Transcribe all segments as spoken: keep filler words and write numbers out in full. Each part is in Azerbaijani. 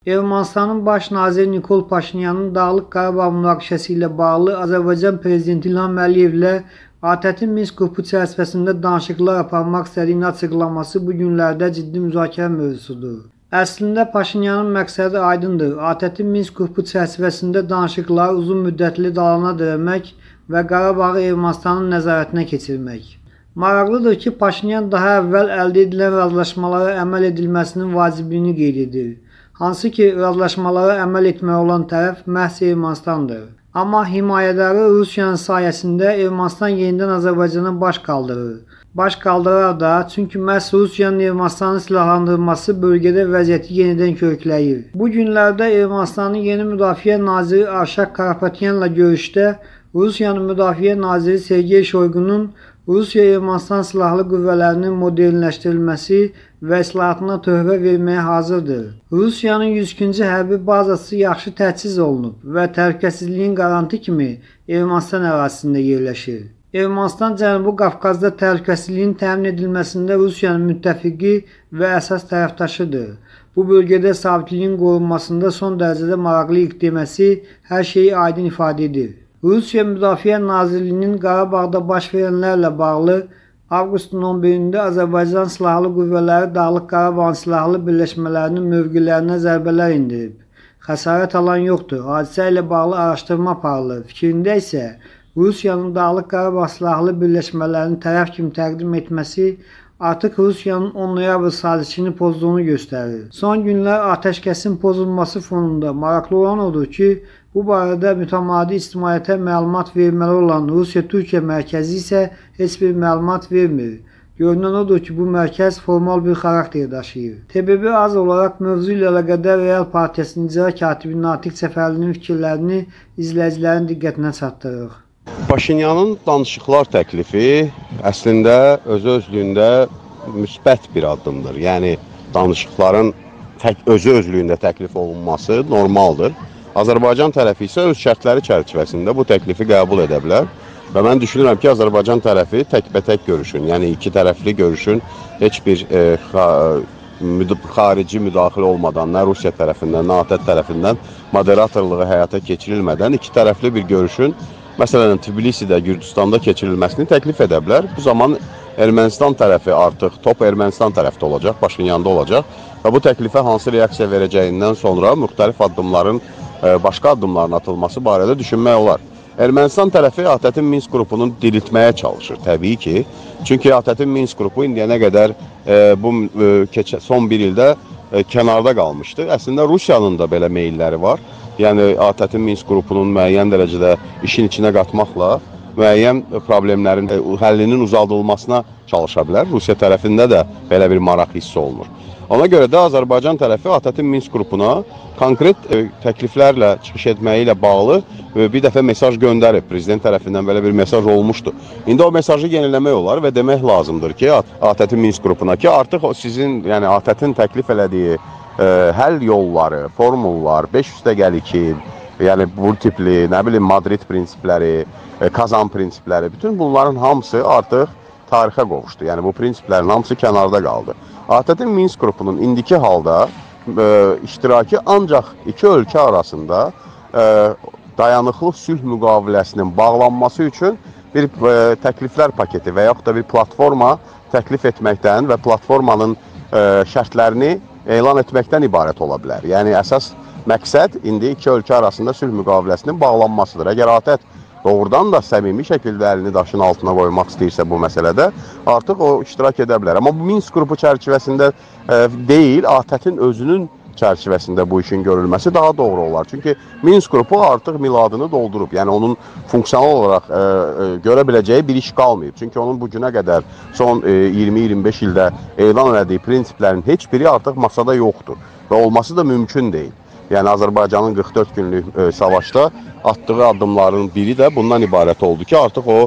Ermənistanın baş naziri Nikol Paşinyanın Dağlıq Qarabağ münaqişəsi ilə bağlı Azərbaycan prezidenti İlham Əliyevlə ATƏT-in Minsk qrupu çərçivəsində danışıqlar aparmaq istədiyini açıqlaması bu günlərdə ciddi müzakirə mövzusudur. Əslində Paşinyanın məqsədi aydındır. ATƏT-in Minsk qrupu çərçivəsində danışıqları uzun müddətli dalana döymək və Qarabağı Ermənistanın nəzarətinə keçirmək. Maraqlıdır ki, Paşinyan daha əvvəl əldə edilən razılaşmalara əməl edilməsinin vacibliyini qeyd edir. Hansı ki, razılaşmalara əməl etmək olan tərəf məhz Ermənistandır. Amma himayədarı Rusiyanın sayəsində Ermənistan yenidən Azərbaycana baş qaldırır. Baş qaldırar da, çünki məhz Rusiyanın Ermənistanı silahlandırması bölgədə vəziyyəti yenidən körükləyir. Bu günlərdə Ermənistanın yeni müdafiə naziri Arşak Karapetyanla görüşdə Rusiyanın müdafiə naziri Sergey Shoygunun Rusiya-Ermənistan silahlı qüvvələrinin modernləşdirilməsi və islahatına töhfə verməyə hazırdır. Rusiyanın yüz ikinci hərbi bazası yaxşı təchiz olunub və təhlükəsizliyin qaranti kimi Ermənistan ərazisində yerləşir. Ermənistan Cənubi Qafqazda təhlükəsizliyin təmin edilməsində Rusiyanın müttəfiqi və əsas tərəfdaşıdır. Bu bölgədə sabitliyin qorunmasında son dərəcədə maraqlı ilk deməsi hər şeyi aydın ifadə edir. Rusiya Müdafiə Nazirliyinin Qarabağda baş verənlərlə bağlı avqustun on birində Azərbaycan Silahlı Qüvvələri Dağlıq Qarabağın silahlı birləşmələrinin mövqelərinə zərbələr indirib. Xəsarət alan yoxdur. Hadisə ilə bağlı araşdırma aparılır. Fikrində isə Rusiyanın Dağlıq Qarabağ silahlı birləşmələrini tərəf kimi təqdim etməsi artıq Rusiyanın on noyabr sazişini pozduğunu göstərir. Son günlər atəşkəsin pozulması fonunda maraqlı olan odur ki, bu barədə mütəmadi ictimaiyyətə məlumat verməli olan Rusiya-Türkiyə mərkəzi isə heç bir məlumat vermir. Görünən odur ki, bu mərkəz formal bir xarakter daşıyır. T B B az olaraq mövzu ilə əlaqədar Real Partiyasının icra katibi Natiq Səfərlinin fikirlərini izləyicilərin diqqətinə çatdırırıq. Paşinyanın danışıqlar təklifi əslində özü-özlüyündə müsbət bir addımdır. Yəni, danışıqların özü-özlüyündə təklif olunması normaldır. Azərbaycan tərəfi isə öz şərtləri çərçivəsində bu təklifi qəbul edə bilər və mən düşünürəm ki, Azərbaycan tərəfi təkbətək görüşün, yəni iki tərəfli görüşün heç bir e, xarici müdaxilə olmadan, nə Rusiya tərəfindən, nə ATƏT tərəfindən moderatorluğu həyata keçirilmədən iki tərəfli bir görüşün, məsələn, Tbilisidə, Gürcüstanda keçirilməsini təklif edə bilər. Bu zaman Ermənistan tərəfi artıq top Ermənistan tərəfdə olacaq, Paşinyanda olacaq və bu təklifə hansı reaksiya verəcəyindən sonra müxtəlif addımların başqa addımların atılması barədə düşünmək olar. Ermənistan tərəfi ATƏT-in Minsk qrupunun diriltməyə çalışır, təbii ki. Çünki ATƏT-in Minsk qrupu indiyənə qədər e, bu e, son bir ildə e, kənarda qalmışdı. Əslində Rusiyanın da belə meyilləri var. Yəni ATƏT-in Minsk qrupunun müəyyən dərəcədə işin içinə qatmaqla müəyyən problemlərin e, həllinin uzadılmasına çalışa bilər. Rusiya tərəfində də belə bir maraq hissi olunur. Ona görə də Azərbaycan tərəfi ATƏT-in Minsk qrupuna konkret e, təkliflərlə çıxış etməyi ilə bağlı e, bir dəfə mesaj göndərib. Prezident tərəfindən belə bir mesaj olmuşdu. İndi o mesajı yeniləmək olar və demək lazımdır ki, ATƏT-in Minsk qrupuna ki, artıq o sizin, yəni ATƏT-in təklif elədiyi e, həll yolları, formullar, beş üstəgəl iki, yəni bu tipli, nə bilim, Madrid prinsipləri, e, Kazan prinsipləri, bütün bunların hamısı artıq tarixə qovuşdu. Yəni bu prinsiplərin hamısı kənarda qaldı. ATƏT-in Minsk qrupunun indiki halda e, iştirakı ancaq iki ölkə arasında e, dayanıqlı sülh müqaviləsinin bağlanması üçün bir e, təkliflər paketi və yaxud da bir platforma təklif etməkdən və platformanın e, şərtlərini elan etməkdən ibarət ola bilər. Yəni əsas məqsəd indi iki ölkə arasında sülh müqaviləsinin bağlanmasıdır. Əgər ATƏT doğrudan da səmimi şəkildə əlini daşın altına qoymaq istəyirsə bu məsələdə, artıq o iştirak edə bilər. Amma bu Minsk qrupu çərçivəsində e, deyil, ATƏT-in özünün çərçivəsində bu işin görülməsi daha doğru olar. Çünki Minsk qrupu artıq miladını doldurub. Yəni onun funksional olaraq e, e, görə biləcəyi bir iş qalmayıb. Çünki onun bu günə qədər son e, iyirmi iyirmi beş ildə elan elədiyi prinsiplərin heç biri artıq masada yoxdur və olması da mümkün deyil. Yəni Azərbaycanın qırx dörd günlük e, savaşda atdığı addımların biri də bundan ibarət oldu ki, artıq o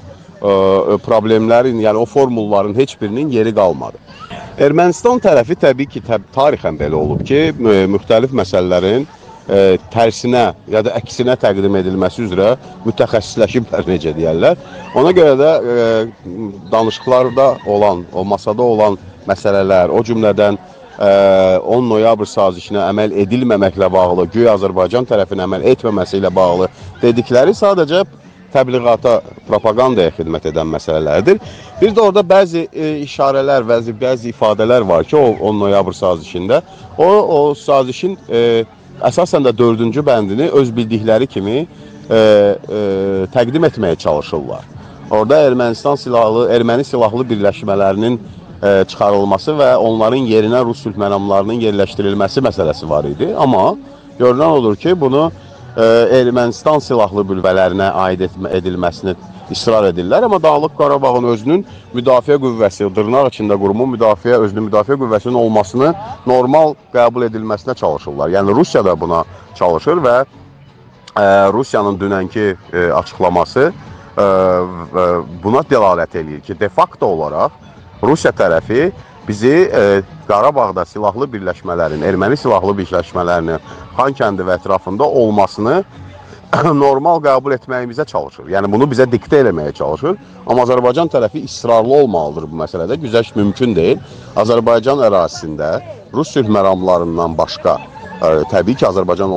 e, problemlərin, yəni o formulların heç birinin yeri qalmadı. Ermənistan tərəfi təbii ki, təb tarixən belə olub ki, e, müxtəlif məsələlərin e, tərsinə ya da əksinə təqdim edilməsi üzrə mütəxəssisləşiblər, necə deyərlər. Ona görə də e, danışıqlarda olan, o masada olan məsələlər, o cümlədən on noyabr sazişinə əməl edilməməklə bağlı, güya Azərbaycan tərəfinin əməl etməməsi ilə bağlı dedikləri sadəcə təbliğata, propagandaya xidmət edən məsələlərdir. Bir də orada bəzi e, işarələr, bəzi, bəzi ifadələr var ki, o on noyabr sazişində, o, o sazişin e, əsasən də dördüncü bəndini öz bildikləri kimi e, e, təqdim etməyə çalışırlar. Orada Ermənistan silahlı, erməni silahlı birləşmələrinin e, çıxarılması və onların yerinə Rus sülh məramlarının yerləşdirilməsi məsələsi var idi. Amma görünən odur ki, bunu Ermənistan silahlı bülvələrinə aid edilməsini israr edirlər. Amma Dağlıq Qarabağın özünün müdafiə qüvvəsi, dırnaq içində qurumun müdafiə, özünün müdafiə qüvvəsinin olmasını normal qəbul edilməsinə çalışırlar. Yəni Rusiya da buna çalışır və e, Rusiyanın dünənki e, açıqlaması e, buna dəlalət edir ki, de facto olaraq Rusiya tərəfi bizi e, Qarabağda silahlı birləşmələrin, erməni silahlı birləşmələrinin Xankəndi və ətrafında olmasını normal qəbul etməyimizə çalışır. Yəni bunu bizə diktə eləməyə çalışır. Amma Azərbaycan tərəfi israrlı olmalıdır bu məsələdə. Güzəşt mümkün deyil. Azərbaycan ərazisində Rus sülh məramlarından başqa, e, təbii ki, Azərbaycan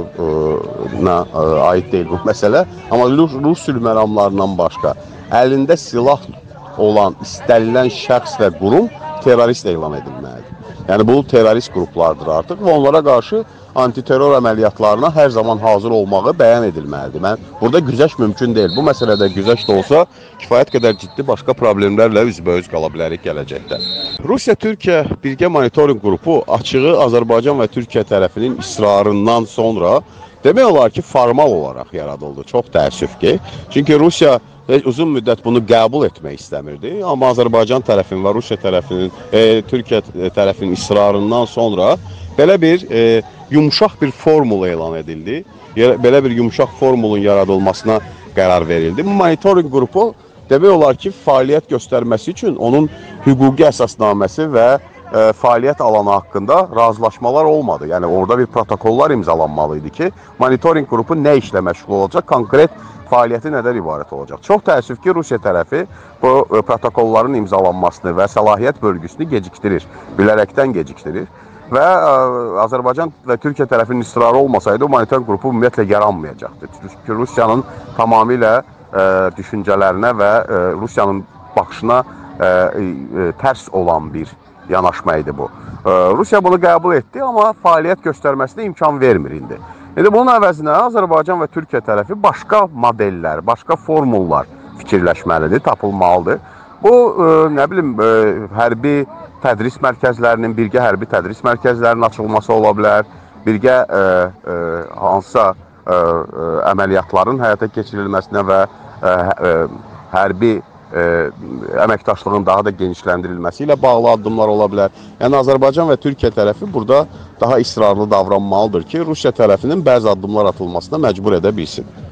ordusuna e, aid deyil bu məsələ, amma Rus sülh məramlarından başqa əlində silah olan istənilən şəxs və qurum terrorist elan edilməlidir. Yəni bu terrorist qruplardır artıq və onlara qarşı antiterror əməliyyatlarına hər zaman hazır olmağı bəyan edilməlidir. Mən burada güzəşt mümkün deyil. Bu məsələdə güzəşt olsa kifayət qədər ciddi başqa problemlərlə üzbəüz qala bilərik gələcəkdə. Rusiya-Türkiyə birgə monitorinq qrupu açığı Azərbaycan və Türkiyə tərəfinin israrından sonra demək olar ki, formal olaraq yaradıldı. Çox təəssüf ki, çünki Rusiya uzun müddət bunu qəbul etmək istəmirdi. Amma Azərbaycan tərəfinin və Rusiya tərəfinin, e, Türkiyə tərəfinin israrından sonra belə bir e, yumuşaq bir formul elan edildi. Belə bir yumuşaq formulun yaradılmasına qərar verildi. Bu monitorinq qrupu demək olar ki, fəaliyyət göstərməsi üçün onun hüquqi əsasnaməsi və e, fəaliyyət alanı haqqında razılaşmalar olmadı. Yəni orada bir protokollar imzalanmalı idi ki, monitorinq qrupu nə işlə məşğul olacaq, konkret fəaliyyəti nədən ibarət olacaq. Çox təəssüf ki, Rusiya tərəfi bu protokolların imzalanmasını və səlahiyyət bölgüsünü gecikdirir, bilərəkdən gecikdirir. Və ə, Azərbaycan və Türkiyə tərəfinin israrı olmasaydı, o monitorinq qrupu ümumiyyətlə yaranmayacaqdır. Çünki Rusiyanın tamamilə ə, düşüncələrinə və ə, Rusiyanın baxışına ə, ə, tərs olan bir yanaşma idi bu. Ə, Rusiya bunu qəbul etdi, amma fəaliyyət göstərməsinə imkan vermir indi. İndi bunun əvəzinə Azərbaycan və Türkiyə tərəfi başqa modellər, başqa formullar fikirləşməlidir, tapılmalıdır. Bu, ə, nə bilim, ə, hərbi tədris mərkəzlərinin, birgə hərbi tədris mərkəzlərinin açılması ola bilər, birgə ə, ə, hansısa ə, ə, əməliyyatların həyata keçirilməsinə və ə, ə, hərbi ə, əməkdaşlığın daha da genişləndirilməsi ilə bağlı addımlar ola bilər. Yəni Azərbaycan və Türkiyə tərəfi burada daha israrlı davranmalıdır ki, Rusiya tərəfinin bəzi addımlar atılmasına məcbur edə bilsin.